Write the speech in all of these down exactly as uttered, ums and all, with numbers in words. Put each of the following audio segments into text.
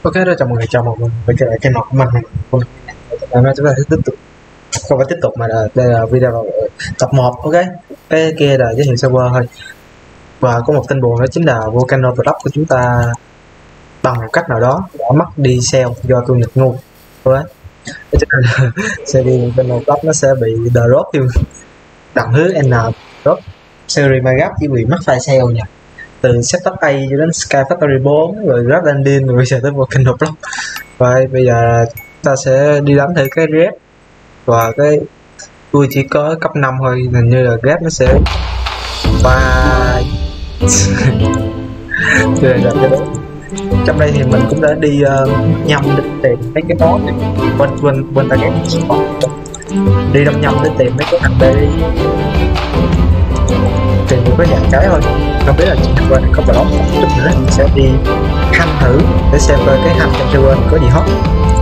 Ok rồi, chào mọi người, chào mọi người quay trở lại kênh của mình. Hôm nay chúng ta sẽ tiếp tục, không phải tiếp tục mà là đây là video tập một. Ok, cái kia là giới thiệu server thôi. Và có một tin buồn đó chính là Volcano Club của chúng ta bằng một cách nào đó đã mất đi sale do tôi nhật ngu. Ok, cho nên là sẽ đi Volcano Club nó sẽ bị drop thêm đằng thứ n drop. Series Magap chỉ bị mất file sale nha, từ setup A cho đến Sky Factory bốn rồi Red Landing rồi bây giờ tới Volcano Block. Vậy bây giờ ta sẽ đi đánh thử cái red, và cái tôi chỉ có cấp năm thôi, hình như là red nó sẽ ba chưa gặp cái đó. Trong đây thì mình cũng đã đi uh, nhầm để tìm mấy cái món này, quên quên quên ta cái đi đâm nhầm để tìm mấy cái thằng đây, tìm được có vài cái thôi. Không biết là trên server này có block một chút nữa mình sẽ đi hanh thử để xem coi cái hanh trong server có gì hot.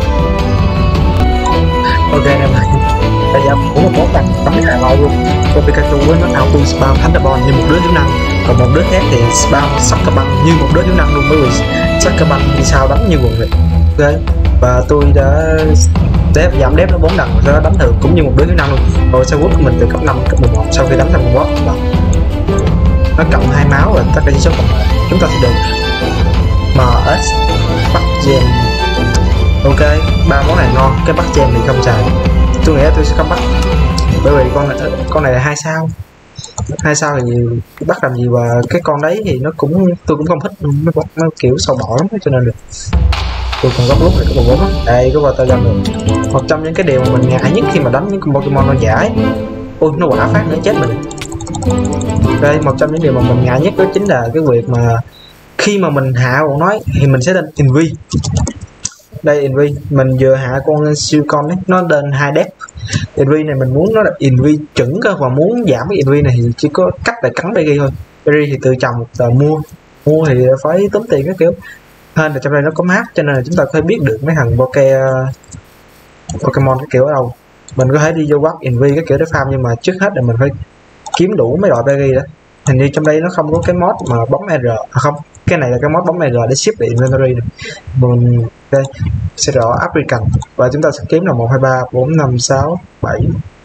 Ok em ơi, bây giờ cũng một món bằng bắn cái lâu luôn. Con Pikachu nó nào cũng spam Thunderbolt như một đứa thiếu năng, còn một đứa khác thì spam Soccer Ball như một đứa thiếu năng luôn, bởi vì Soccer Ball đi sao đánh như quần vậy. Ok, và tôi đã đép giảm đép nó bốn lần rồi đánh thường cũng như một đứa thiếu năng luôn. Rồi sao của mình từ cấp năm cấp mười một sau khi đánh thành một boss nó cộng hai máu và tất cả những số còn lại chúng ta sẽ được em ét bắt gem. Ok, ba món này ngon, cái bắt gem thì không xài, tôi nghĩ tôi sẽ không bắt bởi vì con này con này là hai sao hai sao thì bắt làm gì, và cái con đấy thì nó cũng tôi cũng không thích, nó, nó kiểu sâu bọ lắm cho nên được tôi còn góc lúc này có một bốn đây có vào tay gần được. Một trong những cái điều mà mình ngại nhất khi mà đánh những con Pokemon nó giả ấy. Ôi nó quả phát nữa chết mình. Đây, một trong những điều mà mình ngại nhất đó chính là cái việc mà khi mà mình hạ bọn nói thì mình sẽ lên Invi. Đây Invi mình vừa hạ con siêu con ấy, nó lên hai đép. Invi này mình muốn nó là Invi chuẩn cơ, và muốn giảm cái Invi này thì chỉ có cách là cắn Berry thôi. Berry thì tự trồng và mua mua thì phải tốn tiền cái kiểu, hơn là trong đây nó có map cho nên là chúng ta có thể biết được mấy thằng Poke Pokemon cái kiểu ở đâu. Mình có thể đi vô quát Invi cái kiểu để farm, nhưng mà trước hết là mình phải kiếm đủ mấy loại berry đó. Hình như trong đây nó không có cái mod mà bấm R, à không, cái này là cái mod bấm R để ship về inventory này. Mình đây sẽ rõ African và chúng ta sẽ kiếm là một hai ba bốn năm sáu bảy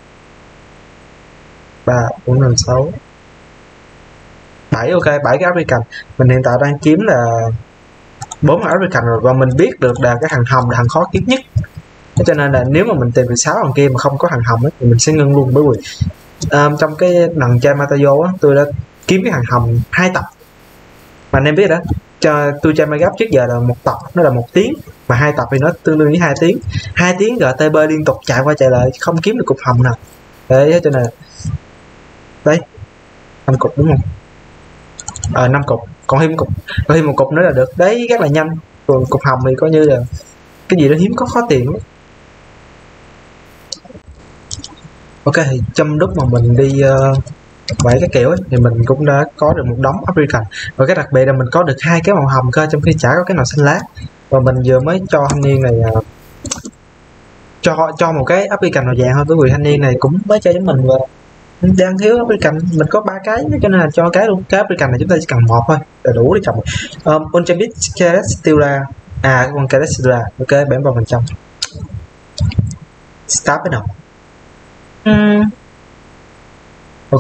ba bốn năm sáu bảy. Ok, bảy cái African mình hiện tại đang kiếm là bốn cái African rồi, và mình biết được là cái thằng hồng là thằng khó kiếm nhất, cho nên là nếu mà mình tìm được sáu thằng kia mà không có thằng hồng ấy, thì mình sẽ ngưng luôn. Bởi vì Um, trong cái lần chơi Matayo á, tôi đã kiếm cái thằng hồng hai tập mà anh em biết đó, cho tôi chơi Magap trước giờ là một tập nó là một tiếng, mà hai tập thì nó tương đương với hai tiếng hai tiếng giê tê bê liên tục chạy qua chạy lại không kiếm được cục hồng nào đấy, cho nên đấy năm cục đúng không, ờ à, năm cục, còn thêm cục còn thêm một cục nữa là được đấy, rất là nhanh. Còn cục hồng thì coi như là cái gì đó hiếm có khó tiền ấy. Ok, thì trong lúc mà mình đi uh, vậy cái kiểu ấy, thì mình cũng đã có được một đống African, và cái đặc biệt là mình có được hai cái màu hồng cơ, trong khi chả có cái nào xanh lá. Và mình vừa mới cho thanh niên này uh, cho cho một cái African màu vàng thôi, bởi vì thanh niên này cũng mới chơi với mình và đang thiếu African, mình có ba cái cho nên là cho cái luôn. Cái African này chúng ta chỉ cần một thôi là đủ để trồng. um, Ultimate Celesteela, à con Celesteela. Ok, bảy mươi ba phần trăm start với nào. Mm. Ok.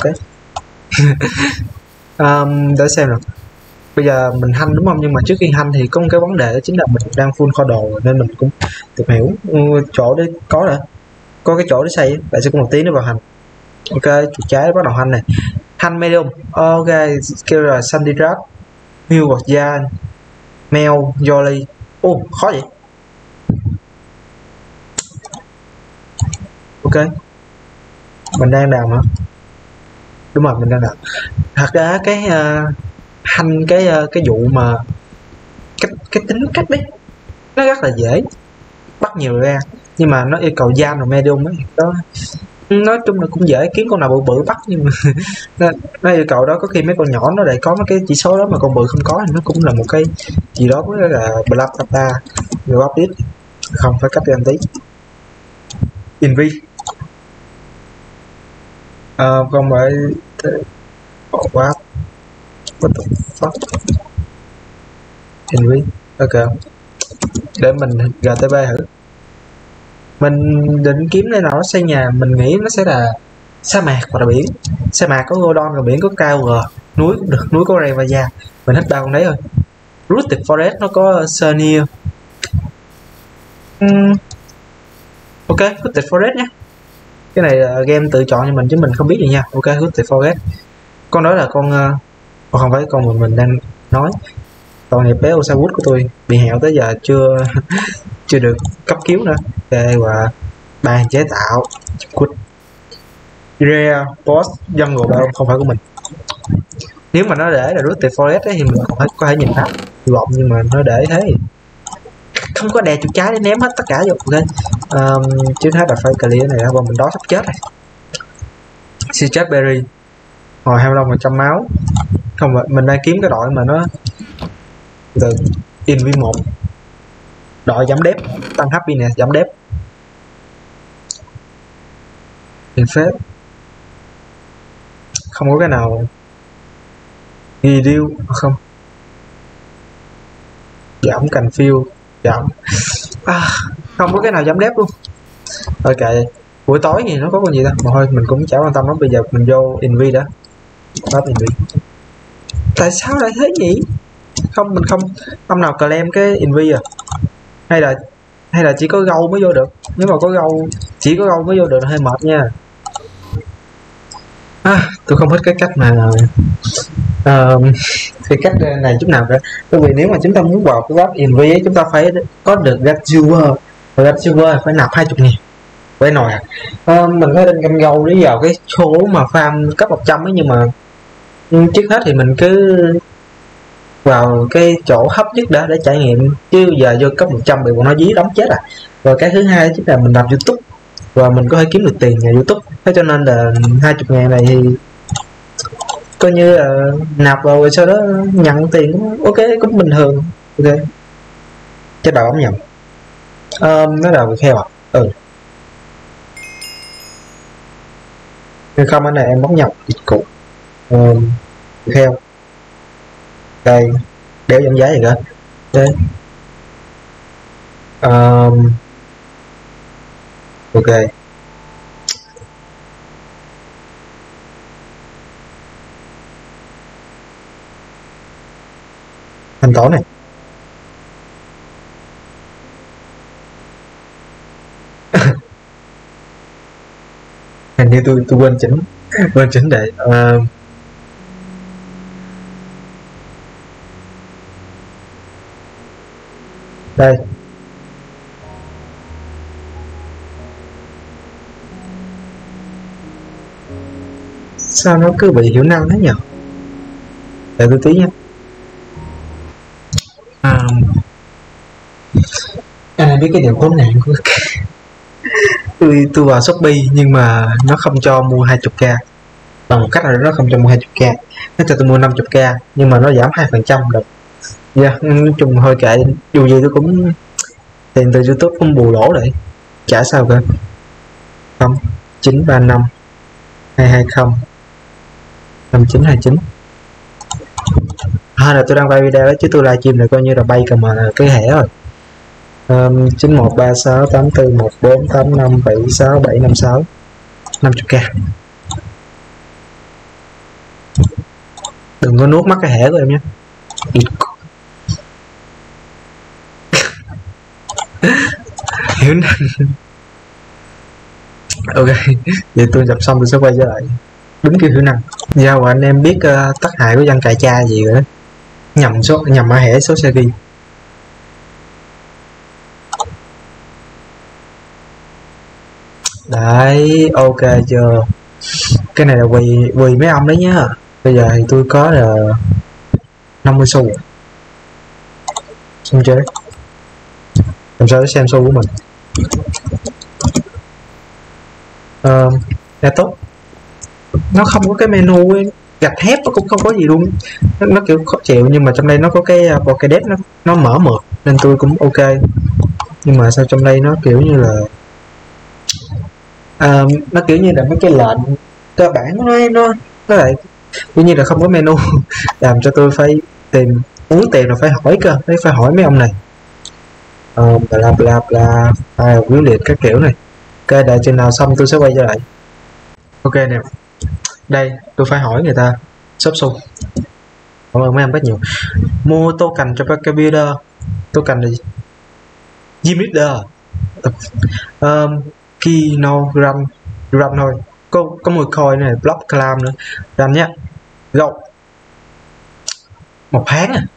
um, để xem nào. Bây giờ mình hanh đúng không, nhưng mà trước khi hanh thì có một cái vấn đề đó chính là mình đang full kho đồ, nên mình cũng tìm hiểu chỗ để có rồi có cái chỗ để xây. Bạn sẽ có một tí nữa vào hành. Ok, chuột trái bắt đầu hanh này, hanh medium. Ok, kêu là Sandirat, Mew hoặc Jan, Mel, Jolly. Ô oh, khó vậy. Ok, mình đang đào hả? Đúng rồi, mình đang đào. Thật ra cái uh, hành cái uh, cái vụ mà cái cái tính cách đấy nó rất là dễ bắt nhiều ra, nhưng mà nó yêu cầu giam rồi medium ấy đó. Nói chung là cũng dễ kiếm con nào bự bự bắt, nhưng mà nó, nó yêu cầu đó. Có khi mấy con nhỏ nó lại có mấy cái chỉ số đó mà con bự không có, thì nó cũng là một cái gì đó với là bla bla bla rồi update không phải cách đi tí. Invi Uh, không phải bỏ quá what the fuck Henry. Ok, để mình giê tê bê thử. Mình định kiếm nơi nào nó xây nhà, mình nghĩ nó sẽ là sa mạc hoặc là biển. Sa mạc có Godon, rồi biển có cao g, núi cũng được, núi có Rayvaya. Mình thích ba con đấy thôi. Rooted Forest nó có Senior. uhm. Ok, Rooted Forest nhé. Cái này là game tự chọn cho mình chứ mình không biết gì nha. Ok, Rooted Forest. Con đó là con uh, không phải con mình mình đang nói. Con này bé Osawood của tôi bị hẹo tới giờ chưa chưa được cấp cứu nữa. Ok, và bàn chế tạo Good. Rare Boss Jungle Biome không phải của mình. Nếu mà nó để là Rooted Forest ấy, thì mình còn phải có thể nhìn thấy vọng, nhưng mà nó để thế không có đè chuột trái để ném hết tất cả vô. Ok, um, trước hết là phải clear này, và mình đó sắp chết rồi. Citrus Berry hồi hai mươi lăm phần trăm máu. Không, mình đang kiếm cái đội mà nó từ in v một, đội giảm đép tăng happy nè, giảm đép in phép, không có cái nào ghi điêu không, giảm cành phiêu, giảm à, không có cái nào giảm đép luôn. Ok, buổi tối thì nó có con gì ta, mà thôi mình cũng chả quan tâm lắm. Bây giờ mình vô inv đã, đó inv. Tại sao lại thế nhỉ? Không, mình không không nào claim cái inv à, hay là hay là chỉ có gâu mới vô được. Nếu mà có gâu, chỉ có gâu mới vô được là hơi mệt nha. À, tôi không thích cái cách mà uh, cái cách này chút nào cả. Bởi vì nếu mà chúng ta muốn vào cái web inv ấy, chúng ta phải có được Gatsuber, và Gatsuber phải nạp hai mươi nghìn với nồi à. Uh, mình phải lên cam gâu đi vào cái số mà farm cấp một trăm ấy, nhưng mà trước hết thì mình cứ vào cái chỗ hấp nhất đã để trải nghiệm, chứ giờ vô cấp một trăm bị bọn nó dí đóng chết à. Rồi cái thứ hai chính là mình làm YouTube và mình có thể kiếm được tiền nhờ YouTube. Thế cho nên là hai mươi ngàn này thì coi như là nạp vào rồi sau đó nhận tiền cũng ok, cũng bình thường. Ok, chết bà bấm nhầm. Um, nó là việc heo à? Ừ, nhưng không, anh này em bấm nhầm dịch cụ. Um, việc heo đây, đéo giảm giá gì cả. Đấy. Um, ok, thanh toán này. Hình như tôi tôi quên chỉnh quên chỉnh để uh, đây sao nó cứ bị hiểu năng thế nhỉ? Để tôi tí nha. À, anh em biết cái điều khốn nạn của tôi tôi vào Shopee nhưng mà nó không cho mua hai mươi k, bằng một cách là nó không cho mua hai mươi k, nó cho tôi mua năm mươi k nhưng mà nó giảm hai phần trăm được. Dạ, yeah, nói chung hơi kệ, dù gì tôi cũng tiền từ YouTube cũng bù lỗ đấy, chả sao cả. Không, chín ba năm hai hai không năm chín hai chín. Hay là tôi đang quay video đó chứ tôi livestream này coi như là bay cầm mà cái hẻ rồi. Um, chín một ba sáu tám tư một bốn tám năm bảy sáu bảy năm sáu năm mươi k. Đừng có nuốt mắt cái hẻ của em nhé. Hiểu năng. Ok, vậy tôi dập xong tôi sẽ quay trở lại đúng kiểu hiểu năng. Giao anh em biết uh, tác hại của dân cài cha gì rồi đó, nhầm số nhầm mã hẻ số xe ghi. Đấy, ok chưa? Cái này là quỳ quỳ mấy ông đấy nhá. Bây giờ thì tôi có là năm mươi xu. Xong chưa? Làm sao để xem xu của mình. Ờ, là tốt. Nó không có cái menu ấy, gạch thép nó cũng không có gì luôn. Nó, nó kiểu khó chịu, nhưng mà trong đây nó có cái Pokédex, nó nó mở mượt nên tôi cũng ok. Nhưng mà sao trong đây nó kiểu như là à, nó kiểu như là mấy cái lệnh cơ bản nó nó nó lại kiểu như là không có menu làm cho tôi phải tìm muốn tìm là phải hỏi cơ, phải phải hỏi mấy ông này. uh, bla bla bla file quyết liệt các kiểu này. Ok, đợi chừng nào xong tôi sẽ quay trở lại. Ok nè, đây tôi phải hỏi người ta shop xu. Cảm ơn mấy em rất nhiều. Mua token cho các builder. Token là gì? Gym leader. um, key no run run thôi, có có mười coin này, block clam nữa. Run nhé. Go. Một tháng à?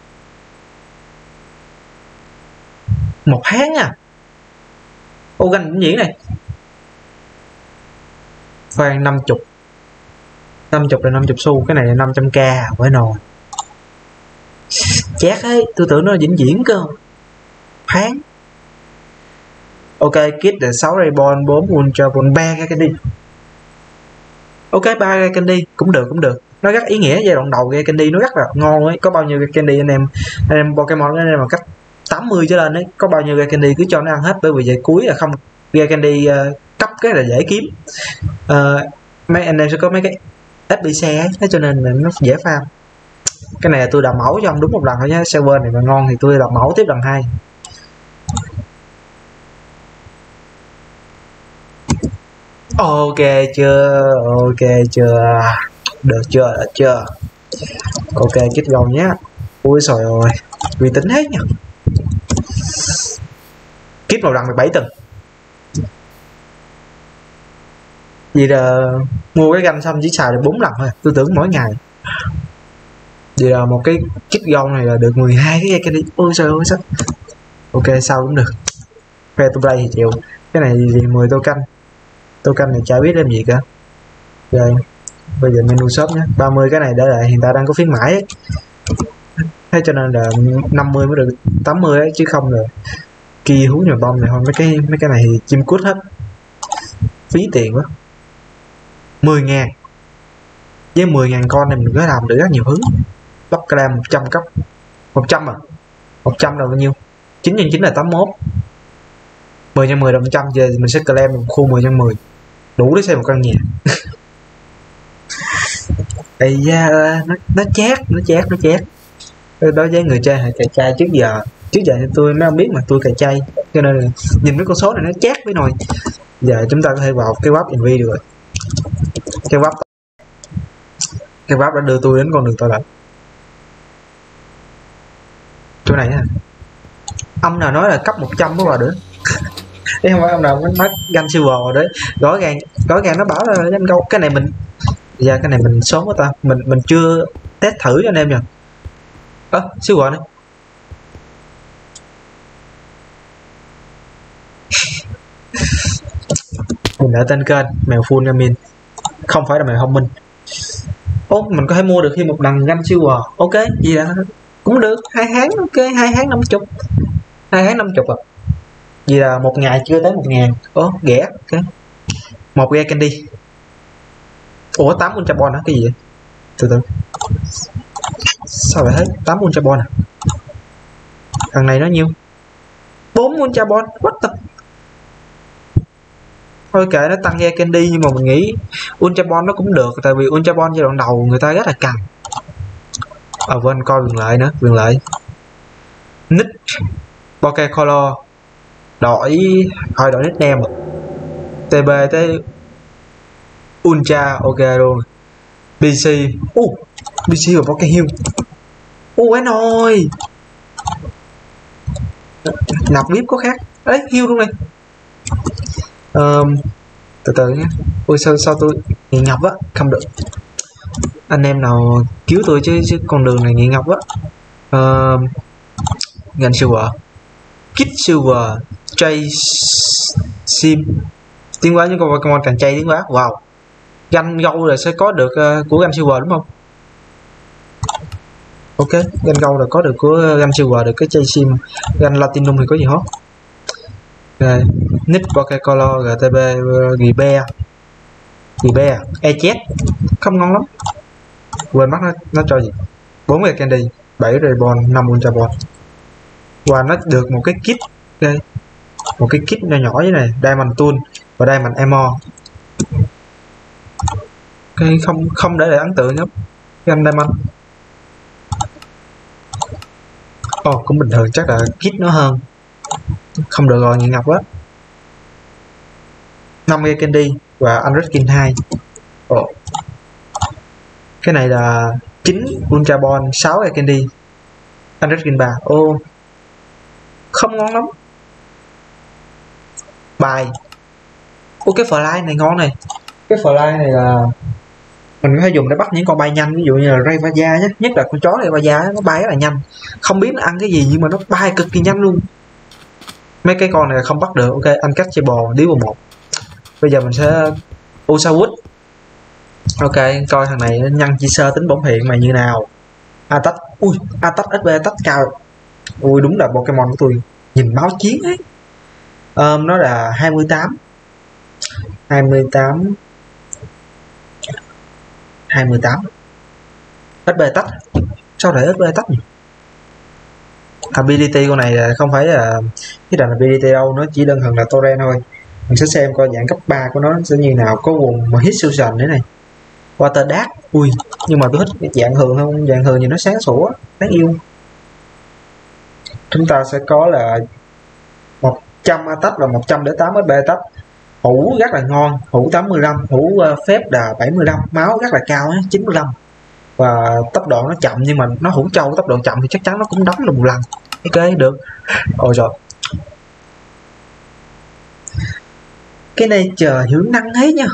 Một tháng à? Ô ganh cũng nhỉ này. Khoan, năm chục năm chục là năm chục xu, cái này là năm trăm k với nồi. Chát ấy, tôi tưởng nó là vĩnh viễn cơ. Tháng. Ok, kit là sáu raybon, bốn ultra ball, ba cái candy. Ok, ba cái candy cũng được, cũng được. Nó rất ý nghĩa, giai đoạn đầu cái candy nó rất là ngon ấy. Có bao nhiêu cái candy anh em anh em Pokemon anh em mà cách tám mươi trở lên ấy, có bao nhiêu cái candy cứ cho nó ăn hết, bởi vì vậy cuối là không ra candy uh, cấp cái là dễ kiếm. Uh, mấy anh em sẽ có mấy cái ép bê xê ấy, thế cho nên là nó dễ farm. Cái này là tôi làm mẫu cho ông đúng một lần thôi nhé. Server này mà ngon thì tôi làm mẫu tiếp lần hai. Ok chưa? Ok chưa? Được chưa? Được chưa? Ok, kết gầu nhé. Ui trời ơi, uy tín hết nha. Kiếp màu đằng mười bảy tầng. Vì là mua cái ganh xong chỉ xài được bốn lần thôi, tôi tưởng mỗi ngày. Vì là một cái kit gông này là được mười hai cái cây đi. Ôi trời ơi sao. Ok, sao cũng được. Fair to play thì chịu. Cái này thì mười tô canh. Tô canh này chả biết làm gì cả. Rồi, bây giờ menu shop nhé. ba mươi cái này để lại, hiện tại đang có khuyến mãi ấy. Thế cho nên là năm mươi mới được tám mươi ấy, chứ không rồi kia hú nhà bom này thôi. Mấy cái mấy cái này thì chim cút hết, phí tiền quá. Mười ngàn với mười ngàn con này mình có làm được rất nhiều thứ. Lắp clam một trăm cấp. Một trăm à? Một trăm là bao nhiêu? Chín nhân chín là tám mươi mốt. Mười nhân mười là một trăm. Giờ mình sẽ clam một khu mười nhân mười, đủ để xây một căn nhà. Ây da, nó, nó chát, nó chát, nó chát. Đối với người chơi hay cày chay trước giờ, trước giờ thì tôi mới không biết mà tôi cày chay, cho nên là nhìn mấy con số này nó chát với nồi. Giờ chúng ta có thể vào cái web envy được rồi. Cái web cái web đã đưa tôi đến con đường tội lỗi. Chỗ này nè, ông nào nói là cấp một trăm mới vào được. Thế không phải ông nào mới mất ganh silver rồi đấy. Rõ ràng rõ ràng nó bảo là danh câu. Cái này mình giờ cái này mình sớm quá ta, mình mình chưa test thử cho anh em nha. Ơ à, silver này. Mình đã tên kênh mèo full gamin, không phải là mèo thông minh. Ô, mình có thể mua được thêm một lần ganh silver. Ok, gì đó cũng được. Hai tháng, ok, hai tháng năm chục, hai tháng năm chục à. Vì là một ngày chưa tới một ngàn. Ố, ghẻ. Okay. Một gai candy. Ủa, tám ultra ball hả? Cái gì vậy? Từ từ. Sao lại hết? tám ultra ball à? Thằng này nó nhiêu? bốn ultra ball. What the? Thôi kệ, nó tăng gai candy, nhưng mà mình nghĩ ultra ball nó cũng được. Tại vì ultra ball giai đoạn đầu người ta rất là cần. À quên, coi quyền lợi nữa. Quyền lợi nick Pokecolor đổi thôi đổi nickname tê bê tới ultra. Ok luôn. bê xê uh, bê xê và Pokehill. Ui uh, nồi nạp vip có khác đấy, hill luôn này. Um, từ từ nhé. Ui sao sao tôi nghiện ngập á, không được. Anh em nào cứu tôi chứ, chứ con đường này nghiện ngập á. Uh, Ganh silver, kit silver, chay sim, tiến hóa những con Pokemon càng chay tiến hóa. Wow, ganh gâu là sẽ có được uh, của ganh silver đúng không? Ok, ganh gâu là có được của ganh silver, được cái chay sim. Ganh platinum thì có gì hot. Okay. Nick Pokecolor giê tê bê Gibe Gibe Echet không ngon lắm, quên mất nó, nó cho gì. Bốn cái candy, bảy raybon, năm ultra ball. Và nó được một cái kit. Okay. Một cái kit nhỏ nhỏ như này, diamond tool và diamond ammo. Ok, không không để lại ấn tượng lắm. Ganh diamond ồ oh, cũng bình thường, chắc là kit nó hơn. Không được rồi, nghiện ngọc á. năm cái candy và Unread Skin hai. Ồ. Cái này là chín Ultra Ball, sáu cái candy, Unread Skin ba. Ô, không ngon lắm. Bài. Ô, cái fly này ngon này. Cái fly này là mình có thể dùng để bắt những con bay nhanh, ví dụ như là Rayquaza nhé, nhất là con chó Rayquaza nó bay rất là nhanh, không biết nó ăn cái gì nhưng mà nó bay cực kỳ nhanh luôn. Mấy cái con này không bắt được. Ok, Uncatchable level một. Bây giờ mình sẽ Osawood. Ok, coi thằng này nhân chi sơ tính bổn hiện mà như nào. Attack, ui, Attack ét pê Attack cao. Ui, đúng là Pokemon của tôi nhìn máu chiến ấy. Um, nó là hai mươi tám hai mươi tám hai mươi tám ét pê Attack. Sao lại ét pê Attack nhỉ? Ability con này là không phải là cái đàn ability đâu, nó chỉ đơn thuần là torrent thôi. Mình sẽ xem coi dạng cấp ba của nó sẽ như nào. Có quần mà hit fusion đấy này, water dark. Ui, nhưng mà tôi thích cái dạng thường hơn, dạng thường thì nó sáng sủa đáng yêu. Chúng ta sẽ có là một trăm attack và một trăm lẻ tám ét pê attack. Hũ rất là ngon, hũ tám mươi lăm, hũ uh, phép là bảy mươi lăm, máu rất là cao ấy, chín mươi lăm. Và tốc độ nó chậm nhưng mà nó hũ trâu tốc độ chậm thì chắc chắn nó cũng đấm được một lần. Ok, được. Ôi rồi, cái này chờ hiệu năng ấy nha.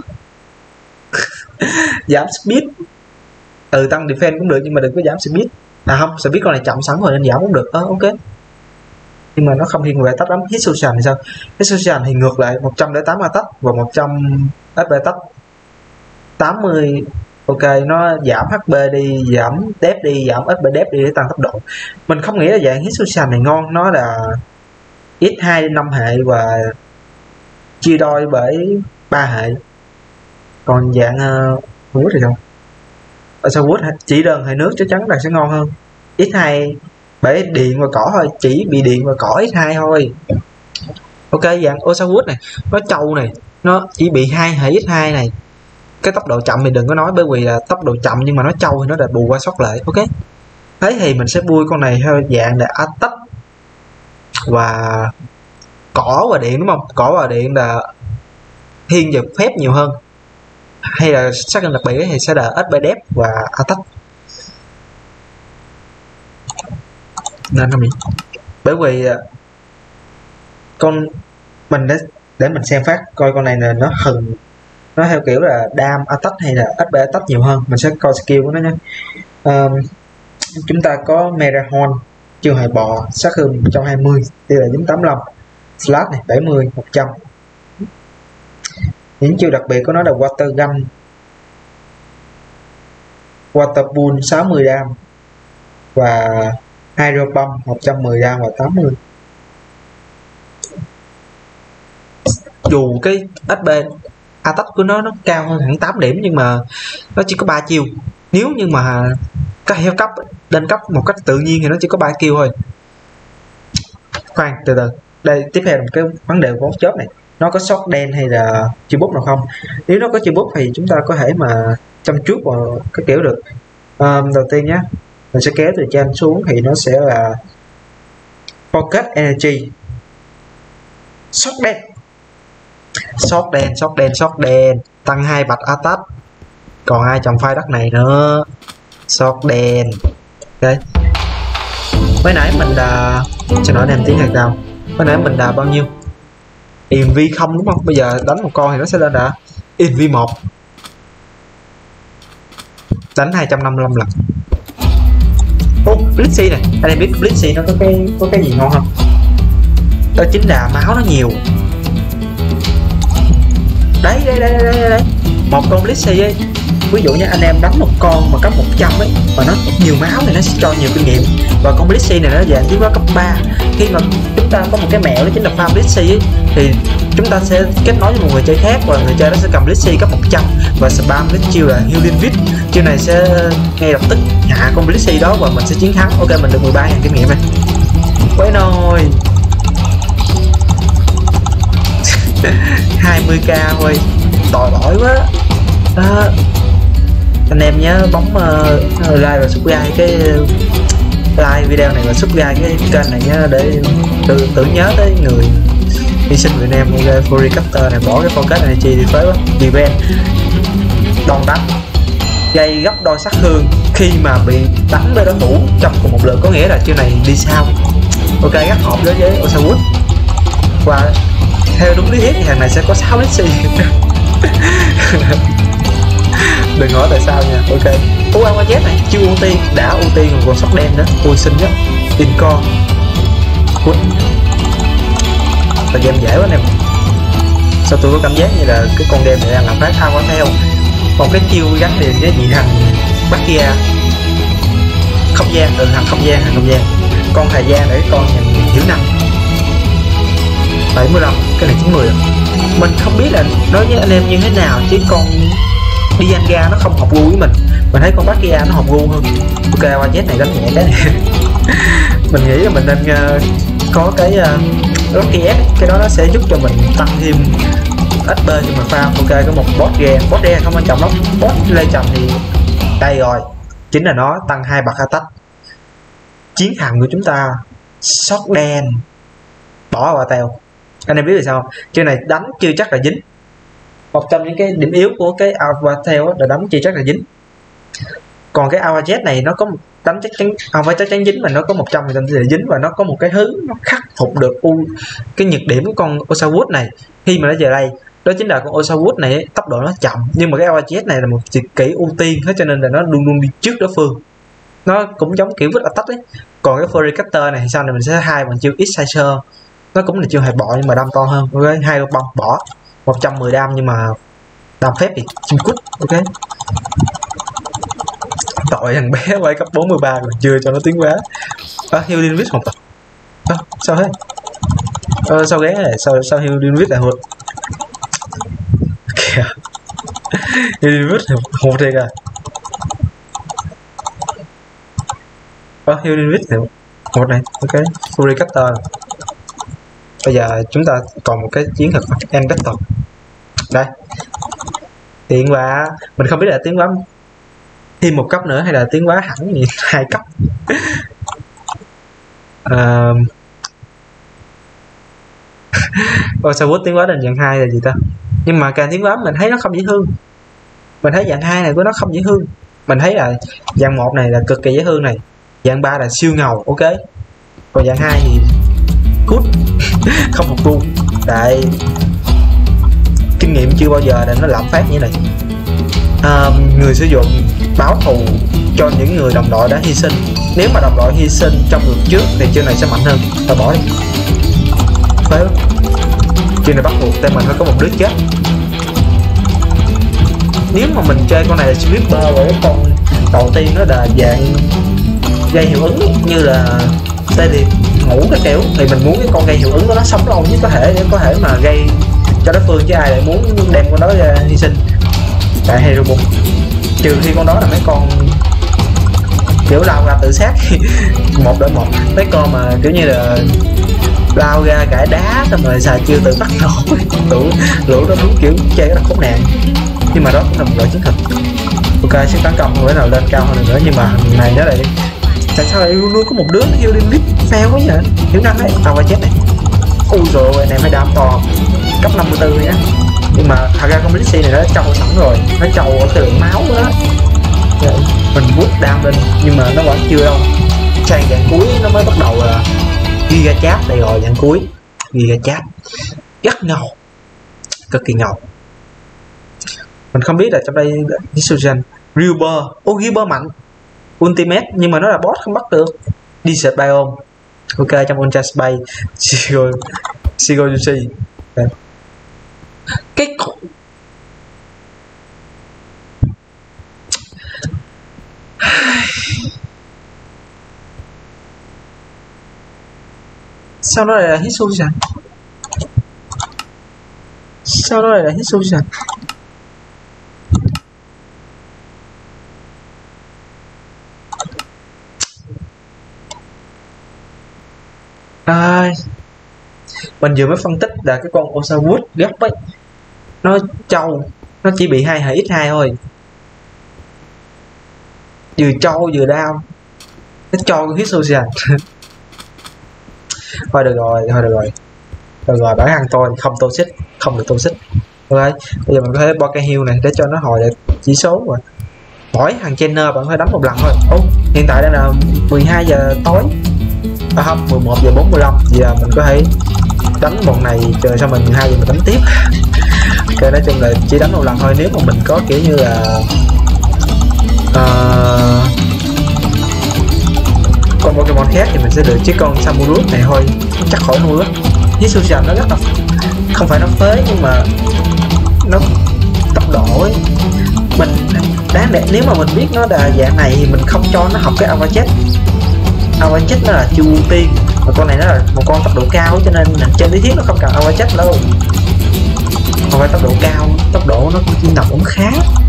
Giảm speed, ừ, tăng defense cũng được nhưng mà đừng có giảm speed. À không, speed con này chậm sẵn rồi nên giảm cũng được. Ờ, ok, nhưng mà nó không thiên về attack lắm. Hit fusion thì sao? Hit fusion thì ngược lại, một trăm lẻ tám attack và một trăm ét pê attack, tám mươi. Ok, nó giảm hát pê đi, giảm def đi, giảm ét pê def đi để tăng tốc độ. Mình không nghĩ là dạng hit fusion này ngon. Nó là x hai đến năm hệ và chia đôi bởi ba hệ. Còn dạng uh, wood thì không. Ở sao wood chỉ đơn hệ nước chắc chắn là sẽ ngon hơn. x hai bởi điện và cỏ thôi, chỉ bị điện và cỏ x hai thôi. Ok, dạng Osawood này nó trâu này, nó chỉ bị hai hệ x hai này. Cái tốc độ chậm mình đừng có nói, bởi vì là tốc độ chậm nhưng mà nó trâu thì nó đã bù qua sót lại. Ok, thế thì mình sẽ bui con này theo dạng là attack và cỏ và điện, đúng không? Cỏ và điện là thiên về phép nhiều hơn, hay là sát đặc biệt thì sẽ là ét pê def và attack. Nên không nhỉ? Bởi vì con mình để để mình xem phát coi con này là nó hừng, nó theo kiểu là đam attack hay là ét pê attack nhiều hơn. Mình sẽ coi skill của nó nhé. Um, chúng ta có Merahon, chiêu hài bò, sát thương một trăm hai mươi, tỷ lệ dính tám mươi lăm, slash này bảy mươi, một trăm. Những chiêu đặc biệt của nó là Water Gun, Water Pool sáu mươi đam và Hydro Pump một trăm mười đam và tám mươi. Dù cái ét pê attack của nó nó cao hơn hẳn tám điểm nhưng mà nó chỉ có ba chiêu. Nếu như mà các heo cấp lên cấp một cách tự nhiên thì nó chỉ có ba kill thôi. Khoan, từ từ, đây tiếp theo là một cái vấn đề của chớp này, nó có shot đen hay là chiêu bút nào không? Nếu nó có chiêu bút thì chúng ta có thể mà chăm chút vào cái kiểu được. Um, đầu tiên nhé, mình sẽ kéo từ trên xuống thì nó sẽ là Focus Energy, shot đen, shot đen, shot đen, shot đen, tăng hai bạch attack, còn ai trồng file đất này nữa, shot đen. Ok, mới nãy mình đã cho nó đem tiếng hàng cao, mới nãy mình đã bao nhiêu? i em vê không đúng không? Bây giờ đánh một con thì nó sẽ lên đã i em vê một, đánh hai trăm năm mươi lăm lần. Ô, Blitzy này, anh em biết Blitzy nó có cái có cái gì ngon không? Đó chính là máu nó nhiều. Đấy đấy đấy đấy đấy, một con Blitzy ấy, ví dụ như anh em đánh một con mà cấp một trăm ấy mà nó nhiều máu thì nó sẽ cho nhiều kinh nghiệm. Và con Blitzy này nó dạng tiến hóa cấp ba. Khi mà chúng ta có một cái mẹo đó chính là farm Blitzy ấy, thì chúng ta sẽ kết nối với một người chơi khác và người chơi đó sẽ cầm Blitzy cấp một trăm và spam cái chiêu là Healing Vid. Chiêu này sẽ ngay lập tức hạ con Blitzy đó và mình sẽ chiến thắng. Ok, mình được mười ba nghìn kinh nghiệm này. Quấy nồi hai mươi k thôi, tội lỗi quá. Đó, anh em nhớ bấm uh, like và subscribe cái like video này và subscribe cái kênh này nhé, để tự tưởng nhớ tới người hy sinh Việt Nam. Ok, Fury Cutter này bỏ cái focus này chi thì phế quá. Event đòn đánh gây gấp đôi sát thương khi mà bị đánh với đối thủ trong cùng một lượt, có nghĩa là chiêu này đi sao. Ok, rất hợp đối với Osawood. Và theo đúng lý thuyết thì thằng này sẽ có sáu lít xì. Đừng hỏi tại sao nha. Ok, u a z này chưa ưu tiên, đã ưu tiên rồi còn sóc đen nữa. Ui xinh nhất Inco Good. Và game dễ quá em. Sao tôi có cảm giác như là cái con game này đang làm phát thao quá theo một cái chiêu gắn liền với gì thằng Bakia không gian, từ thằng không gian, thằng không gian con thời gian để con nhìn hiểu năm bảy mươi lăm, cái này chín mươi. Mình không biết là nói với anh em như thế nào, chứ con Dianga nó không hợp gu với mình. Mình thấy con Bakia nó hợp gu hơn. Ok, a z này đánh nhẹ cái này. Mình nghĩ là mình nên uh, có cái uh, Rocky F, cái đó nó sẽ giúp cho mình tăng thêm ích pê cho mình farm. Ok, có một boss ghe, boss ghe không quan trọng lắm. Boss lê trầm thì đây rồi, chính là nó tăng hai bậc attack. Chiến hằng của chúng ta sót đen bỏ vào tèo. Anh em biết là sao không? Chơi này đánh chưa chắc là dính. Một trong những cái điểm yếu của cái Alpha Tail là đánh chưa chắc là dính. Còn cái Alpha Z này nó có một đánh chắc chắn, không phải chắc chắn dính mà nó có một trăm phần trăm là dính, và nó có một cái thứ nó khắc phục được u cái nhược điểm của con Osawood này khi mà nó về đây. Đó chính là con Osawood này tốc độ nó chậm, nhưng mà cái Alpha Z này là một tuyệt kỹ ưu tiên hết, cho nên là nó luôn luôn đi trước đối phương. Nó cũng giống kiểu vứt attack ấy. Còn cái Fury Cutter này thì sau này mình sẽ hai bằng chiêu Exciser, nó cũng là chiêu hài bọ nhưng mà đam to hơn. Ok, hai bông bỏ một trăm mười đam nhưng mà đam phép thì chim cút. Ok, tội thằng bé quay cấp bốn mươi ba rồi chưa cho nó tiến hóa. À, Healing Witch một tập. À, sao thế? À, sao ghé này? Sao sao Healing Witch lại hụt? Kìa. Healing Witch hụt thiệt à? À, Healing Witch thì hụt này. Ok, Fury Cutter. Bây giờ chúng ta còn một cái chiến thuật End Battle. Đây, tiến hóa, mình không biết là tiến hóa thêm một cấp nữa hay là tiến hóa hẳn gì hai cấp. uh... Osawood tiến hóa đến dạng hai là gì ta? Nhưng mà càng tiến hóa mình thấy nó không dễ thương. Mình thấy dạng hai này của nó không dễ thương. Mình thấy là dạng một này là cực kỳ dễ thương này, dạng ba là siêu ngầu. Ok, còn dạng hai thì cút. Không một gu. Tại kinh nghiệm chưa bao giờ để nó lạm phát như này. À, người sử dụng báo thù cho những người đồng đội đã hy sinh. Nếu mà đồng đội hy sinh trong lượt trước thì chiêu này sẽ mạnh hơn. Ta bỏ đi. Phải không? Chiêu này bắt buộc tên mình phải có một đứa chết. Nếu mà mình chơi con này là Sweeper, và cái con đầu tiên nó là dạng gây hiệu ứng như là tê liệt ngủ cái kiểu, thì mình muốn cái con gây hiệu ứng đó nó sống lâu nhất có thể để có thể mà gây cho đối phương, chứ ai lại muốn đem con đó ra hy sinh. Tại hero book, trừ khi con đó là mấy con kiểu lao ra tự sát. Một đỡ một, mấy con mà kiểu như là lao ra cãi đá xong rồi xài chiêu tự bắt nổ. Tủ lũ đó đúng kiểu chơi rất là khốn nạn, nhưng mà đó cũng là một loại chiến thuật. Ok, sức tấn công không thể nào lên cao hơn nữa, nhưng mà này nó lại tại sao lại luôn luôn có một đứa healing list fail quá vậy? Hiểu năng đấy, tao phải chết này. Ui rồi anh em mới đam to cấp năm mươi tư nhá. Nhưng mà thật ra con Blitzy này nó trâu sẵn rồi, nó trâu ở cái lượng máu đó. Mình bút đam lên nhưng mà nó vẫn chưa đâu. Sang dạng cuối nó mới bắt đầu là Giga Chat đây rồi, dạng cuối Giga Chat rất ngầu, cực kỳ ngầu. Mình không biết là trong đây Hisuian Reaper, ô Reaper mạnh Ultimate nhưng mà nó là boss không bắt được. Desert Biome. Ok, trong Ultra Space Shigo Shigo Yushi. Cái sao nó lại là Hisuian? Sao nó lại là Hisuian? À, mình vừa mới phân tích là cái con Osawood gấp ấy, nó trâu, nó chỉ bị hai hệ x hai thôi, vừa trâu vừa đau. nó cho con Hisuian. Thôi được rồi, thôi được rồi, được rồi, bản thân tôi không tô xích, không được tô xích. Ok, bây giờ mình có thể bo cây hill này để cho nó hồi lại chỉ số rồi. Mỗi thằng trainer bạn phải đánh một lần thôi. Ô, hiện tại đang là mười hai giờ tối, à không, mười một giờ bốn mươi lăm, giờ mình có thể đánh bọn này chờ sau mình mười hai giờ mình đánh tiếp. Ok, nói chung là chỉ đánh một lần thôi. Nếu mà mình có kiểu như là uh, con Pokemon khác thì mình sẽ được chiếc con Samurott này thôi, chắc khỏi nuôi á. Hisuian nó rất là, không phải nó phế nhưng mà nó tốc độ ấy, mình đáng để nếu mà mình biết nó là dạng này thì mình không cho nó học cái Avajet. Avajet nó là chưa ưu tiên, mà con này nó là một con tốc độ cao cho nên trên lý thuyết nó không cần Avajet đâu, không phải tốc độ cao, tốc độ nó chỉ nằm cũng khá.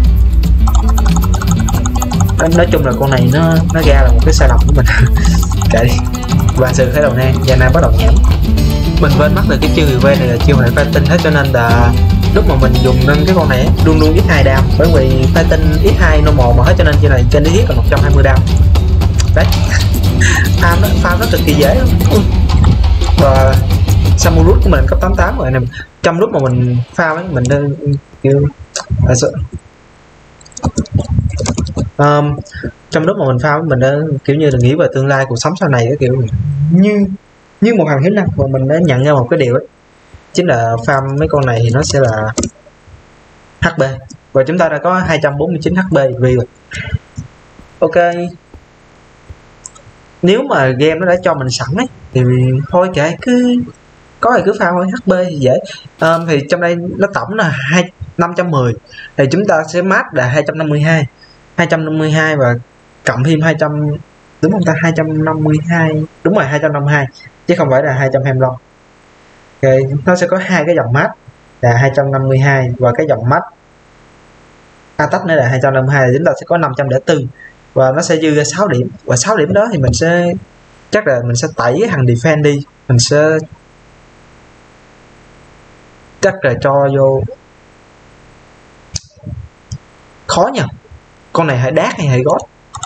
Nói chung là con này nó nó ra là một cái sai lầm của mình. Kệ đi. Và sự khởi đầu nan, và nay bắt đầu nhảm. Mình quên mất là cái chiêu V này là chiêu hệ fighting hết, cho nên là lúc mà mình dùng nâng cái con này luôn luôn x hai đam, bởi vì fighting x hai normal mà hết, cho nên chiêu này trên lý thuyết là một trăm hai mươi đam. Đấy. Farm nó farm nó cực kỳ dễ luôn. Và Samurott của mình cấp tám mươi tám rồi nè. Trong lúc mà mình farm ấy, mình nên kiểu à, um, trong lúc mà mình farm mình đã kiểu như là nghĩ về tương lai cuộc sống sau này, cái kiểu như như một hàng hiến năng, và mình đã nhận ra một cái điều ấy, chính là farm mấy con này thì nó sẽ là hát pê, và chúng ta đã có hai trăm bốn mươi chín hát pê vì rồi. Ok, nếu mà game nó đã cho mình sẵn ấy thì thôi kệ, cứ có thì cứ farm thôi, hát pê thì dễ. Um, thì trong đây nó tổng là hai năm trăm mười, thì chúng ta sẽ max là hai trăm năm mươi hai, hai trăm năm mươi hai và cộng thêm hai trăm, đúng không ta, hai trăm năm mươi hai, đúng rồi, hai trăm năm mươi hai chứ không phải là hai trăm hai mươi lăm. Ok, nó sẽ có hai cái dòng max là hai trăm năm mươi hai và cái dòng max attack nữa là hai trăm năm mươi hai, thì chúng ta sẽ có năm trăm lẻ bốn và nó sẽ dư ra sáu điểm, và sáu điểm đó thì mình sẽ chắc là mình sẽ tẩy cái thằng defense đi, mình sẽ chắc là cho vô khó nhỉ, con này hãy đát hay hãy gót.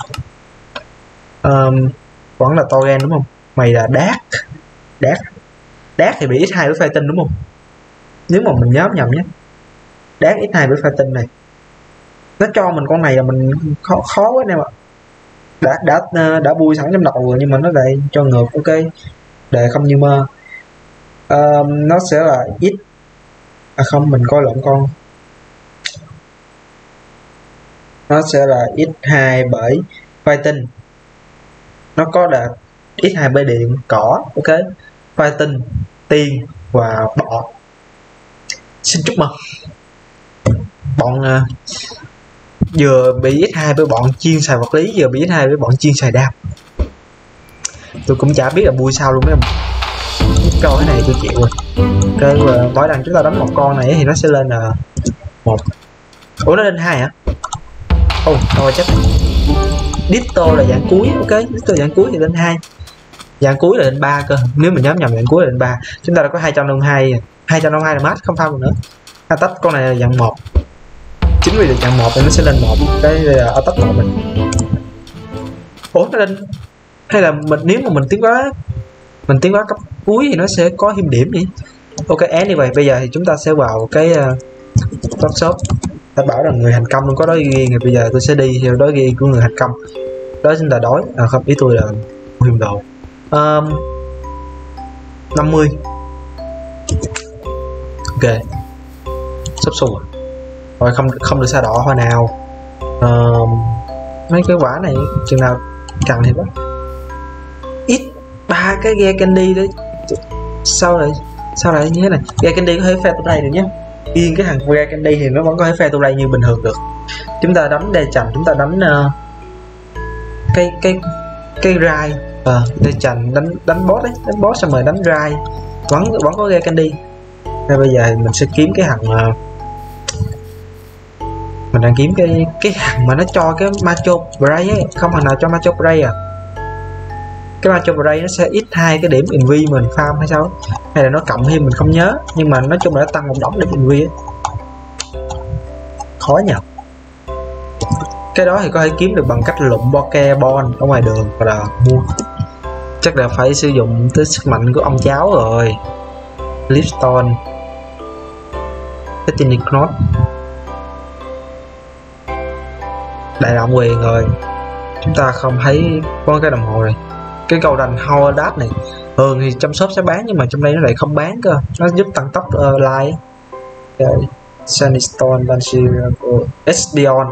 Um, vẫn là Torren đúng không, mày là đát đát đát thì bị x hai với fighting đúng không, nếu mà mình nhớ nhầm nhé, đát x hai với fighting này nó cho mình con này là mình khó khó quá em ạ. đã đã đã bui sẵn trong đầu rồi nhưng mà nó lại cho ngược. Ok, để không như mơ. Um, nó sẽ là x, à không, mình coi lộn con, nó sẽ là x hai bởi fighting, nó có là x hai bởi điện cỏ. Ok, fighting tiên và bọ. Xin chúc mừng bọn uh, vừa bị x hai với bọn chuyên xài vật lý, vừa bị x hai với bọn chuyên xài đam. Tôi cũng chả biết là bui sao luôn mấy ông. Câu cái này tôi chịu rồi. Ok, và mỗi lần chúng ta đánh một con này thì nó sẽ lên là một. Ủa, nó lên hai hả? Ồ, oh, thôi chắc Ditto là dạng cuối. Ok, Ditto dạng cuối thì lên hai, dạng cuối là lên ba cơ, nếu mình nhớ nhầm dạng cuối là lên ba. Chúng ta đã có hai trăm năm mươi hai, hai trăm năm mươi hai là max, không farm nữa. Attack con này là dạng một, chính vì được dạng một thì nó sẽ lên một, cái là attack một mình. Ủa, nó lên, hay là mình nếu mà mình tiến quá mình tiến quá cấp cuối thì nó sẽ có thêm điểm nhỉ? Ok, anyway, bây giờ thì chúng ta sẽ vào cái uh, top shop. Ta bảo là người thành công luôn có đó ghi, bây giờ tôi sẽ đi theo đó ghi của người thành công. Đó chính là đói, à không, ý tôi là hiểm độ. Um, năm mươi. Ok, sắp xù rồi, không không được xa đỏ hồi nào. Uh, mấy cái quả này chừng nào cần thì đó. Ít ba cái ghe candy đấy, sao lại sao lại như thế này? Ghe candy có thể phe tụi đây được nhé, riêng cái thằng ghe candy thì nó vẫn có thể phe tụi đây như bình thường được. Chúng ta đánh đe chành, chúng ta đánh uh, cái cái cái rai, ờ uh, đe chành đánh đánh boss đấy, đánh boss xong rồi đánh rai, vẫn vẫn có ghe candy. Nên bây giờ mình sẽ kiếm cái thằng uh, mình đang kiếm cái cái thằng mà nó cho cái Macho Bray ấy, không thằng nào cho Macho Bray à? Cái Macho Bray nó sẽ ít hai cái điểm inv mình farm hay sao, hay là nó cộng thêm mình không nhớ, nhưng mà nói chung là nó tăng một đống điểm inv ấy. Khó nhỉ. Cái đó thì có thể kiếm được bằng cách lụm Pokeball ở ngoài đường và là mua. Chắc là phải sử dụng tới sức mạnh của ông cháu rồi. Lipstone, Destiny Knot, đại động quyền rồi. Chúng ta không thấy có cái đồng hồ này. Cái Golden Hour Dash này thường thì trong shop sẽ bán nhưng mà trong đây nó lại không bán cơ. Nó giúp tăng tốc uh, like. Okay. Sunny Stone, Banshee, Espeon.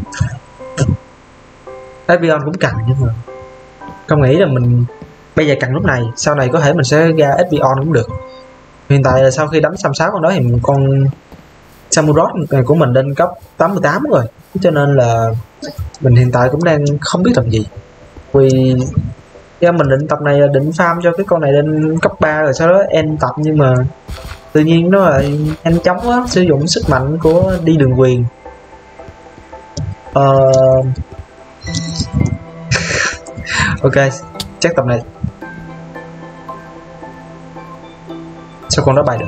Espeon cũng cần nhưng mà không nghĩ là mình bây giờ cần lúc này, sau này có thể mình sẽ ra Espeon cũng được. Hiện tại là sau khi đánh xăm sáu con đó thì con Samurott này của mình lên cấp tám mươi tám rồi, cho nên là mình hiện tại cũng đang không biết làm gì. Vì do mình định tập này là định farm cho cái con này lên cấp ba rồi sau đó end tập, nhưng mà tự nhiên nó lại nhanh chóng quá, sử dụng sức mạnh của đi đường quyền. Uh... ok, chắc tập này sao con đó bay được,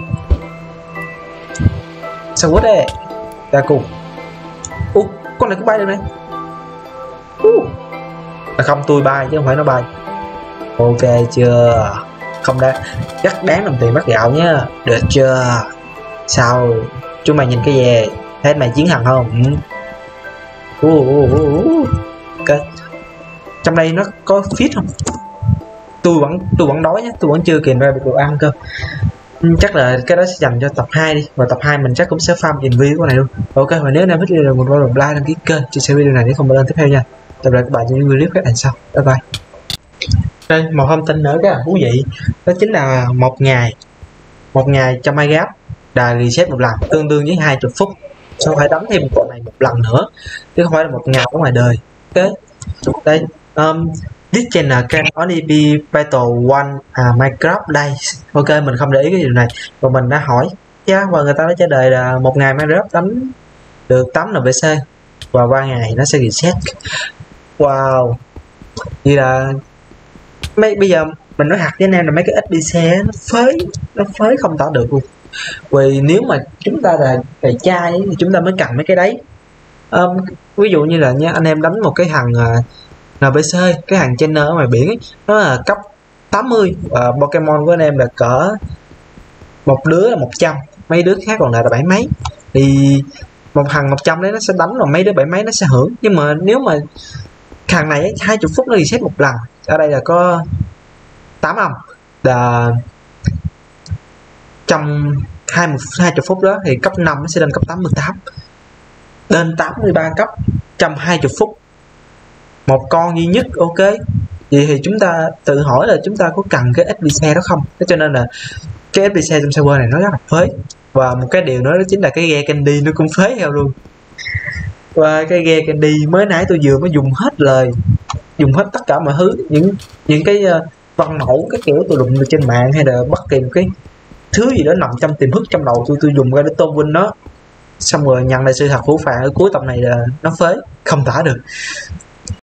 sao quất đấy ra cùng. Ủa, con này cũng bay được này. Uh. À không, tôi bay chứ không phải nó bay. Ok chưa, không đáng, chắc đáng đồng tiền bát gạo nhá, được chưa? Sao chúng mày nhìn cái gì, thấy mày chiến hằng không? Ừ. uh, uh, uh, uh. Ok, trong đây nó có fit không? Tôi vẫn tôi vẫn đói nhé, tôi vẫn chưa kìm ra được đồ ăn cơ. Chắc là cái đó sẽ dành cho tập hai đi, và tập hai mình chắc cũng sẽ farm in video của này luôn. Ok, và nếu anh em thích video này, một like, đăng ký kênh, chia sẻ video này để không bỏ lỡ tiếp theo nha. Tập lại các bạn trong những video clip khác lần sau. Bye bye. Đây, một thông tin nữa rất là thú vị, đó chính là một ngày một ngày trong hai gap đà reset một lần tương đương với hai mươi phút, sau phải đánh thêm một con này một lần nữa chứ không phải là một ngày ở ngoài đời. Ok, đây um, this channel can only be battle one uh, Minecraft days. Ok, mình không để ý cái điều này và mình đã hỏi yeah, và người ta đã trả lời là một ngày Minecraft đánh được tám en pê xê và ba ngày nó sẽ reset. Wow, vậy là mấy bây giờ mình nói hạt với anh em là mấy cái ét pê xê nó phới nó phới không tả được luôn. Vì nếu mà chúng ta là cày chai thì chúng ta mới cần mấy cái đấy. Um, ví dụ như là nha, anh em đánh một cái thằng uh, en pê xê, cái hàng trainer ở ngoài biển ấy, nó là cấp tám mươi và uh, Pokemon của anh em là cỡ một đứa là một trăm, mấy đứa khác còn lại là bảy mấy, thì một thằng một trăm đấy nó sẽ đánh rồi mấy đứa bảy mấy nó sẽ hưởng. Nhưng mà nếu mà thằng này hai mươi phút nó reset một lần, ở đây là có tám âm, là trong hai mươi phút đó thì cấp năm nó sẽ lên cấp tám mươi tám, lên tám mươi ba cấp trong hai mươi phút, một con duy nhất. Ok, vậy thì chúng ta tự hỏi là chúng ta có cần cái ét pê xê đó không. Thế cho nên là cái ét pê xê trong server này nó rất là phế, và một cái điều nữa đó chính là cái ghe candy nó cũng phế theo luôn. Và cái ghe candy mới nãy tôi vừa mới dùng hết lời, dùng hết tất cả mọi thứ, những những cái uh, văn mẫu cái kiểu tôi đụng được trên mạng, hay là bất kỳ một cái thứ gì đó nằm trong tiềm thức trong đầu tôi tôi dùng ra để tôn vinh nó, xong rồi nhận lại sự thật phũ phàng ở cuối tập này là nó phế không tả được.